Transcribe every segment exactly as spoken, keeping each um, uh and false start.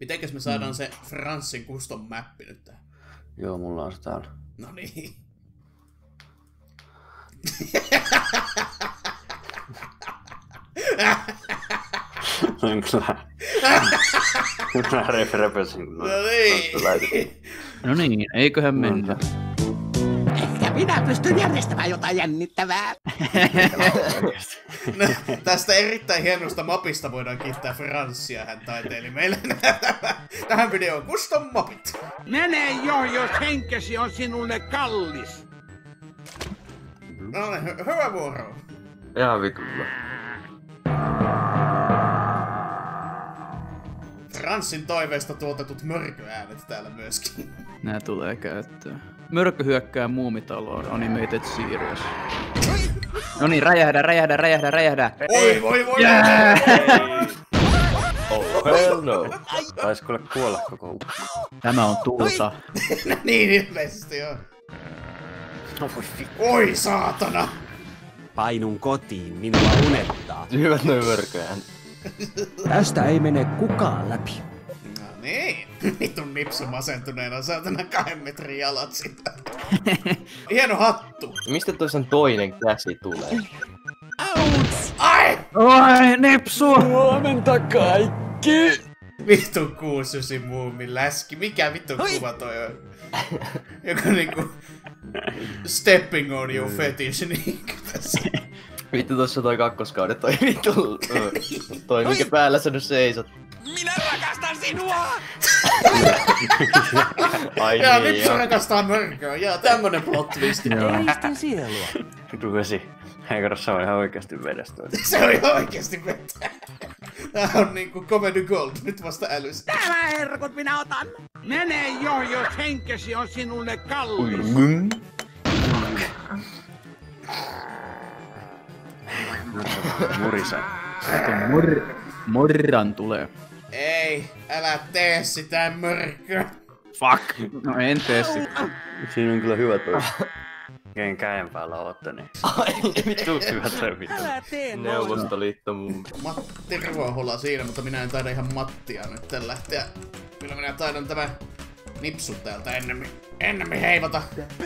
Mitenkäs me saadaan mm. se Franssin custom mappi nyt tähän? Joo, mulla on se täällä. No niin. On kyllä. Kyllä referensin. No niin. No niin, eiköhän mennä. Ehkä minä pystyn järjestämään jotain jännittävää. No, tästä erittäin hienosta mapista voidaan kiittää Franssia, hän taiteili meille tähän videoon custom mapit. Mene jo, jos henkesi on sinulle kallis. No niin, hy- hyvä vuoro. Ihan vitulla. Franssin toiveesta tuotetut mörköäänet täällä myöskin. Nää tulee käyttöön. Mörkö hyökkää muumitaloon, animated series. No niin, räjähdä, räjähdä, räjähdä, räjähdä. Oi, voi, voi, yeah! Oh, hell no. Taisi kuule kuolla koko ukko. Tämä on tulta. No niin, ilmeisesti joo. Oi, saatana! Painun kotiin, minua unettaa. Hyvät noin mörköään. Tästä ei mene kukaan läpi. No niin, vitun nipsu masentuneena, saatana kahden metrin jalat sitä. Hieno hattu. Mistä toisen toinen käsi tulee? Outs! Ai! Oi, nipsu! Huomenta kaikki! Vittu kuusysi muumin läski. Mikä vittu kuva toi on? Joku niinku... Stepping on your fetish, niinkö tässä? Vittu tossa toi kakkoskaudet, toi vittu... Toi minkä päällä sä nyt seisot. Minä rakastan sinua! Ai Jaa, niin nipsu joo. rakastaa mörköä. Jaa, tämmönen plot twist. Eristin sielua. Vittu vesi. Hei kato, se on ihan oikeesti vedestä. Se on ihan oikeesti vettä. Tää on niinku Comedy Gold, nyt vasta älys. Täällä herkut minä otan. Mene jo, jos henkesi on sinulle kallis. Murisa. Mor... Morran tulee. Ei, älä tee sitä mörköä. Fuck! No en tee sit. Siinä on kyllä hyvä toi. Ken käen päällä ootte, niin... Ai vittu hyvä toi vittu. Älä tee noin. Neuvostoliitto mun. Matti Ruohola siinä, mutta minä en taida ihan Mattia nyt lähteä. Kyllä minä taidan tämä nipsu täältä ennemmin, ennemmin heivata.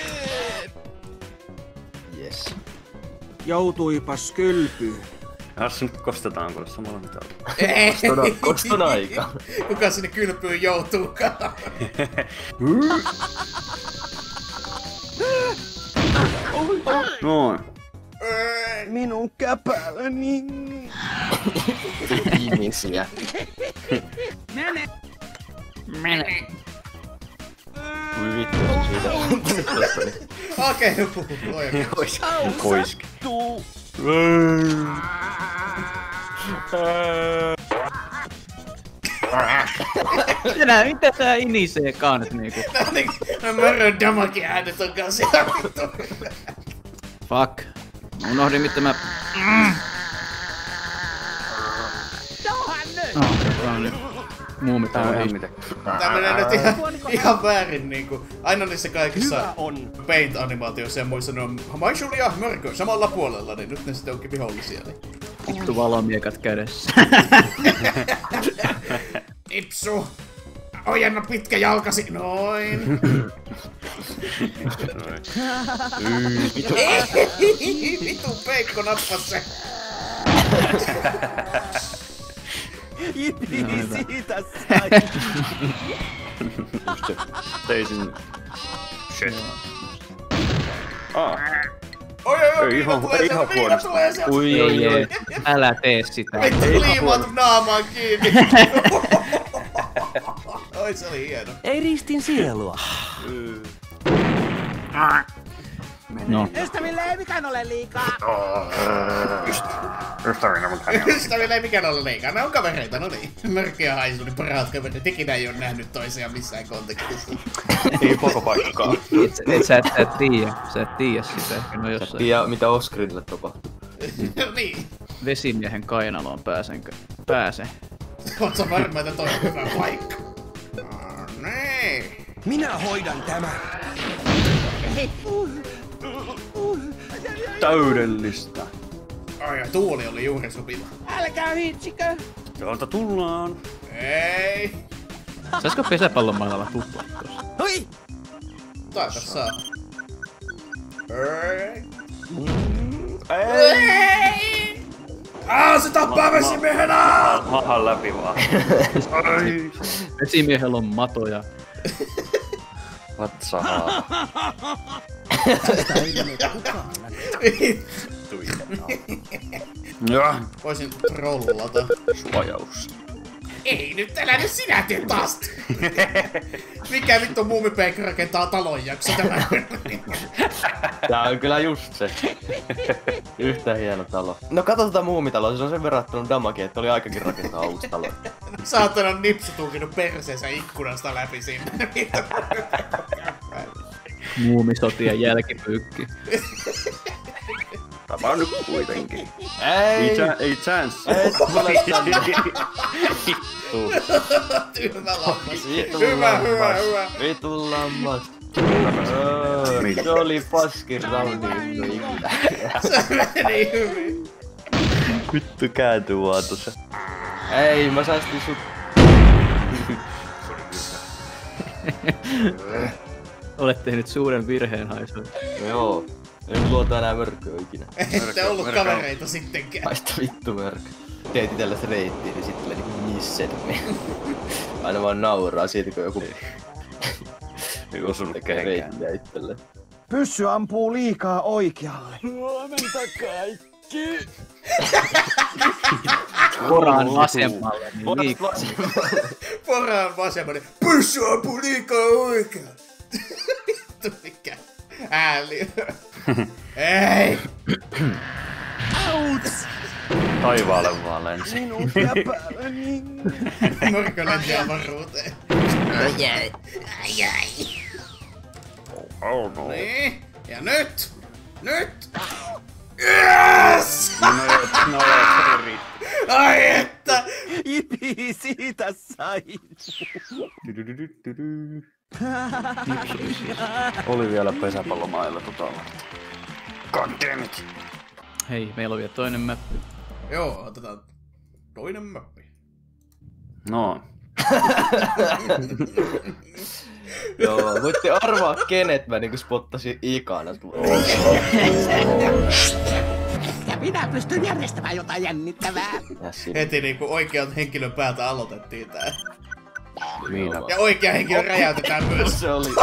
Yes. Joutuipas kylpyyn. Jos nyt kostetaan kuule samalla mitalla. Ei! Koston, koston aika. Kuka sinne kylpyyn joutuukaan? Noin. Minun käpälläni. Ihmisiä. Mene! Mene. Kui vittu siitä. Okei, okay, puhu. Ois. Oiski. Tuu. Mitä, mitä tää iniseekaan nyt niinku? Tää on niinku mörön damage äänet on kanssa ihan vittu. Fuck. Mä unohdin mitä mä... Johan nyt! Oh, tää on nyt. Muumit Tää on on ihan ihan mitä. Tää menee nyt ihan, ihan väärin niinku. Aina niissä kaikissa Hyvä on. Paint-animaatioissa ja muissa ne on Maisuli ja Mörkö samalla puolella, niin nyt ne sitten onkin vihollisia. Niin. vittu valomiekat kädessä. Nipsu! Ojenna pitkä jalkasi, noin! Ei, vitu peikko nappas se! Ipi siitä sai. Tein sinne. Shit. Ah. Oi oi oi, Ei viina ihan- tulee ihan sieltä, viina huonosti. tulee sieltä! Ui, Ei, ei. Älä tee sitä. Vittu Ei ihan liimaat naamaan kiinni! Oi, se oli hieno. Eristin sielua. No. Ystäville ei mikään ole liikaa. Ystävinä mun tänne. Ystävillä ei mikään ole liikaa, ne on kavereita, no niin. Mörkkiä haisu, niin parhaat kaverit. Ikinä ei oo nähnyt toisiaan missään kontekstissa. Ei koko paikkaa. Et, et sä et, sä et tiiä. Sä et tiiä sitä ehkä no jossain. Tiedä mitä Oscarille tapahtuu. No niin. Vesimiehen kainaloon pääsenkö? Pääse. Oot sä varma, että toi on hyvä paikka? No niin. Minä hoidan tämän. Täydellistä. Ai ja tuuli oli juuri sopiva. Älkää hitsikö. Täältä tullaan. Ei. Saisiko pesäpallon mailalla tuplaa tossa? Hui! Taita saa. Ei! Aa, se tappaa vesimiehen! Mahan läpi vaan. Vesimiehellä on matoja. Vatsahaa. Joo. Voisin trollata. Suojaus. Ei nyt, älä nyt sinä tee taas! Mikä vittu muumipeikko rakentaa talon jakso tämä? Tää on kyllä just se. Yhtä hieno talo. No katso tota muumitaloa, se on sen verran ottanut damagea, että oli aikakin rakentaa uusi talo. Saatana nipsu tulkinut perseensä ikkunasta läpi sinne. Muumisotien jälkipyykki. Tapa nyt kuitenkin. Ei! Ei, cha- ei chance. Et tule tänne. Hyvä lammas. Vitu Hyvä, lammas. hyvä, hyvä. Vitu lammas. Öö, se oli paskin raundi ikinä. Se meni hyvin. Vittu kääntyy vaan tossa. Ei, mä säästin sut. Olet tehnyt suuren virheen, Haisu. Joo. En luota enää mörköä ikinä. Ette ollut kavereita sittenkään. Haista vittu mörkö. Teet itellä se reittiin, niin sit tulee niinku misset. Aina vaan nauraa siitä, kun joku Ei osunut tekee kehenkään. reittiä itselleen. Pyssy ampuu liikaa oikealle. Huomenta kaikki! Poraan vasemmalle, niin liikaa. Poraan vasemmalle. Pyssy ampuu liikaa oikein. Vittu mikä ääli. Ei. Taivaalle vaan lensi. Minun käpälläni. Morko lensi avaruuteen. Ai ai. Ai ai. Oh no. Niin. Ja nyt. Nyt. Yes! No no se riitti. Ai että. Ipi, siitä sait. Oli vielä pesäpallomailla tota. God damn it. Hei, meillä on vielä toinen mäppi. Joo, otetaan toinen mappi. No. Joo, voitte arvaa kenet mä niinku spottasin ikana. Ehkä minä pystyn järjestämään jotain jännittävää. Heti niinku oikean henkilön päältä aloitettiin tää. Miina. Ja oikea henkilö räjäytetään myös. Se oli.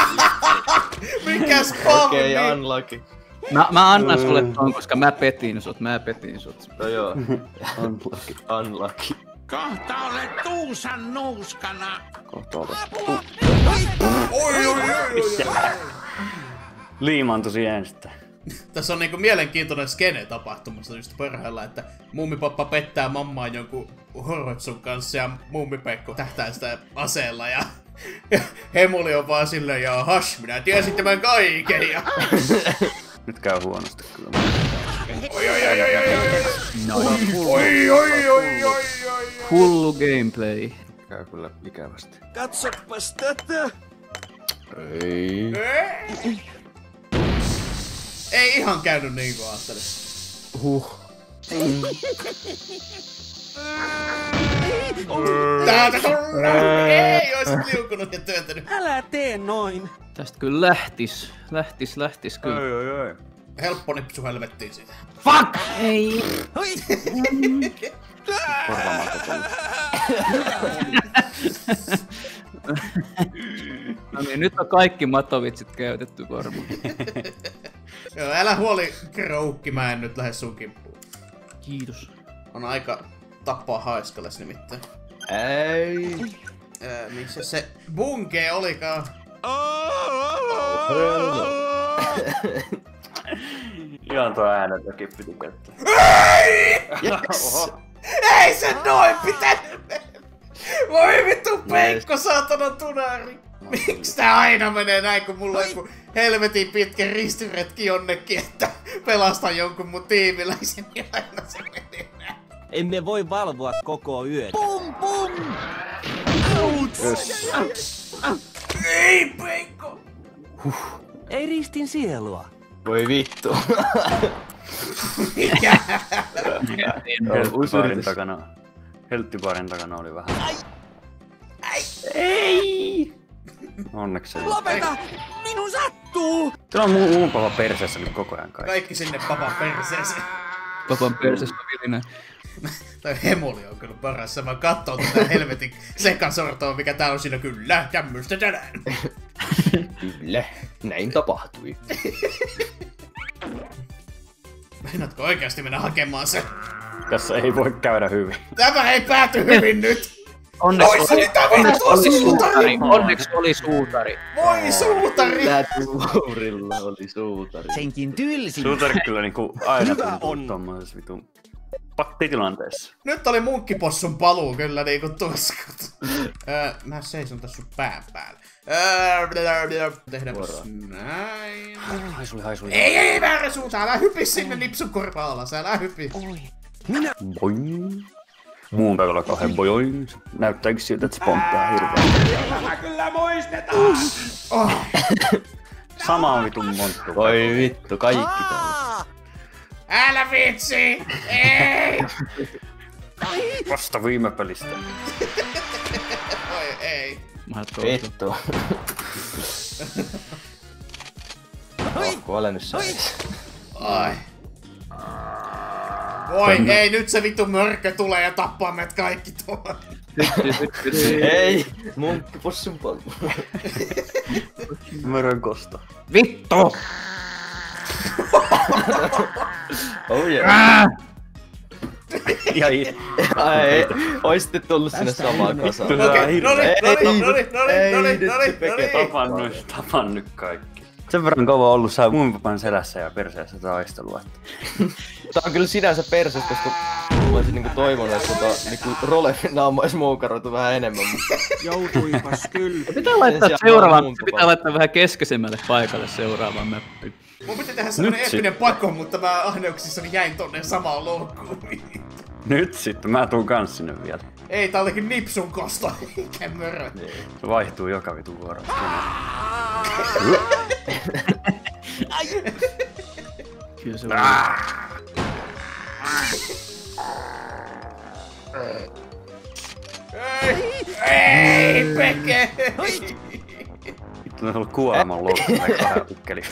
Mikä spawni? Okei, okay, unlucky. Mä, mä annan sulle ton, koska mä petin sut, mä petin sut. No joo. Unlucky. Unlucky. Kohta olet tuusan nuuskana. Kohta olet. Oi, oi, oi, oi, oi. Liimaantui ensin. Tässä on niinku mielenkiintoinen skene tapahtumassa just parhaillaan, että muumipappa pettää mammaa jonkun horrotsun kanssa ja muumipekko tähtää sitä aseella ja, ja Hemuli on vaan silleen, ja hash, minä tiesin tämän kaiken ja... Nyt käy huonosti kyllä. Oi, oi, oi, oi, oi, oi, oi, oi, oi, oi, oi. Hullu gameplay. Käy kyllä ikävästi. Katsopas tätä. Ei. Ei. Ei ihan käynyt niin kuin ajattelin. Huh. Täältä turraa! Ei ois liukunut ja työntänyt. Älä tee noin. Tästä kyllä lähtis, lähtis, lähtis kyllä. Oi oi oi. Helppo nipsu helvettiin siitä. Fuck! Ei. Hui. Korvaamaton. No niin, nyt on kaikki matovitsit käytetty varmaan. Joo, älä huoli Kroukki, mä en nyt lähde sun kimppuun. Kiitos. On aika tappaa haiskales nimittäin. Ei. Ää, missä se bunke olikaan? Ihan tuo äänentäkin piti käyttää. Yes. Ei se noin pitänyt mennä! Voi vittu peikko, saatana tunari! Miks tää aina menee näin, kun mulla on joku helvetin pitkä ristiretki jonnekin, että pelastan jonkun mun tiimiläisen ja aina se menee näin. Emme voi valvoa koko yötä. Pum pum! Ei peikko! Ei ristin sielua. Voi vittu. Mikä? Helttibaarin takana. Helttibaarin takana oli vähän. Ei! Onneksi ei. Lopeta! Minun sattuu! Täällä on muun, muun papa perseessä nyt koko ajan kaikki. Kaikki sinne papan perseeseen. Papan perseessä vilinen. Tai hemoli on kyllä paras. Mä kattoo tätä helvetin sekasortoa, mikä tää on siinä. Kyllä, tämmöstä tänään. Kyllä, näin tapahtui. Meinaatko oikeasti mennä hakemaan sen? Tässä ei voi käydä hyvin. Tämä ei pääty hyvin nyt! Onneksi Oi, oli, tämä onneksi on oli suutari! suutari. Onneksi oli suutari. Voi suutari! Tää tuurilla oli suutari. Senkin tylsin. Suutari kyllä niinku aina Hyvä tuntuu on. tommosessa vitun pattitilanteessa. Nyt oli munkkipossun paluu kyllä niinku tuskut. öö, mä seison tässä sun pään päällä. Öö, tehdäänpäs näin. Haisuli, haisuli. Ei, ei, väärä suuntaan. Älä hypi sinne nipsun korva alas. Älä hypi. Minä... Boing. Muun päivällä kahden boing. Näyttääkö siltä, että se pomppaa hirveän. Tämä kyllä muistetaan! Oh. Sama vitun monttu. Voi vittu, kaikki täällä. Älä vitsi! Ei! Vasta viime pelistä. Oi ei. Mä toivon. Vittu. Oh, kuole nyt sais. Ai. Voi ei, nyt se vittu mörkö tulee ja tappaa meidät kaikki tuolla. Ei, munkkipossun pallu. Mörön kosto. Vittu! Oh yeah. Ja i... Ai, oisitte tullut sinne samaan kasaan. Okei, noni, noni, noni, noni, Ei, noni, nyt noni, Peke noni. Tapan nyt, tapan nyt kaikki. Sen verran kauan ollut sä muun papan selässä ja perseessä taistelua. Tää on kyllä sinänsä perses, koska mä olisin niinku toivonut, että tota, niinku Rolefin naama olisi moukaroitu vähän enemmän. Joutuipas kyllä. Pitää laittaa sijaan seuraavan, muun se pitää tapaa. laittaa vähän keskeisemmälle paikalle seuraavaan mäppiin. Mun piti tehdä semmonen Nyt eeppinen pako, mutta mä ahneuksissani jäin tonne samaan loukkuun. Nyt sitten, mä tuun kans sinne vielä. Ei, tää olikin nipsun kosto, eikä mörö. Se vaihtuu joka vitun vuoro. Kyllä se on. Ei, ei, Peke! Vittu on ollut kuoleman loukku, näin kahden ukkeli.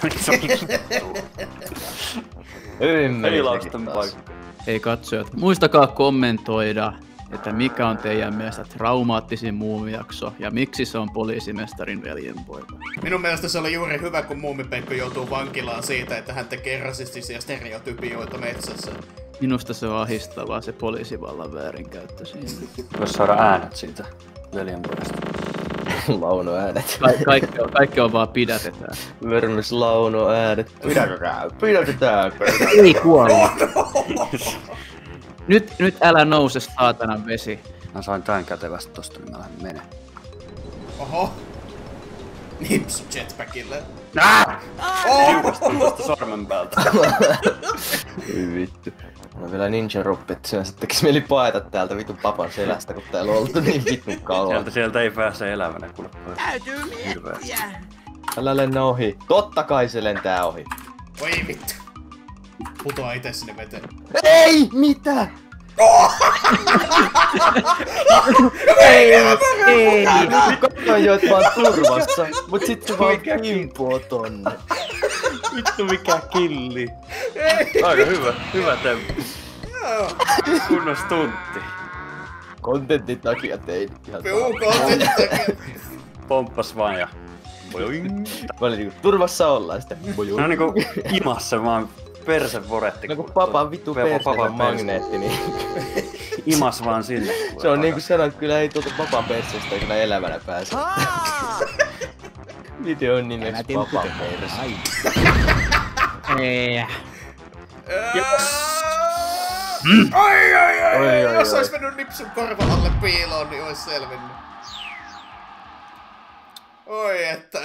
Peilausten paikka. Hei katsojat, muistakaa kommentoida, että mikä on teidän mielestä traumaattisin muumijakso ja miksi se on poliisimestarin veljenpoika. Minun mielestä se oli juuri hyvä, kun Muumipeikko joutuu vankilaan siitä, että hän tekee rasistisia stereotypioita metsässä. Minusta se on ahistavaa se poliisivallan väärinkäyttö siinä. Vois saada äänet siitä veljenpoikasta. Launoäänet. Ka- kaikki, on, kaikki on vaan pidätetään. Mörmys launoäänet. Pidätetään, pidätetään. Ei kuolla. Nyt, nyt älä nouse saatanan vesi. Mä sain tän kätevästi tosta, niin mä lähden menee. Oho. Nipsu jetpackille. Nää! Oh! Tosta sormen päältä. Ei vittu. No vielä ninja ruppit, se tekis mieli paeta täältä vitun papan selästä, kun täällä on oltu niin vitun kauan. Sieltä, sieltä ei pääse elävänä kuule pois. Täytyy Hirveä. miettiä. Älä lennä ohi. Totta kai se lentää ohi. Oi vittu. Putoaa ite sinne veteen. Ei! Mitä? Ei, ei. Katsoin jo, että mä oon turvassa, mut sit se vaan kimpoo tonne. Vittu mikä killi. Aika hyvä, hyvä temppu. Kunnos tunti. Kontentin takia tein ihan Puu kontentti. Pomppas vaan ja... Boing. Mä olin niinku turvassa ollaan sitten. No niinku imassa vaan perse voretti. No kun papan vittu perse on magneetti, niin Imas vaan sinne. se on niinku sanoa, että kyllä ei tuolta papan perseestä kyllä elävänä pääse. Videon nimeksi papan perse. Ei. Ai ai ai, Oi, ai, oi, jos oi. ois mennyt nipsun korvan alle piiloon, niin ois selvinnyt. Oi että.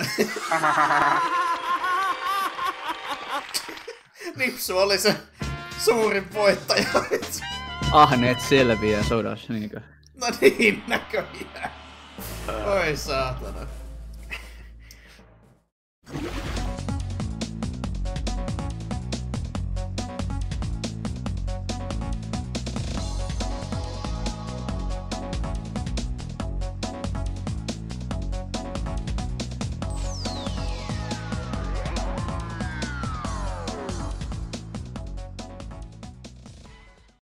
Nipsu oli se suurin voittaja. Ahneet selviää sodassa, niinkö? No niin näköjään. Oi saatana.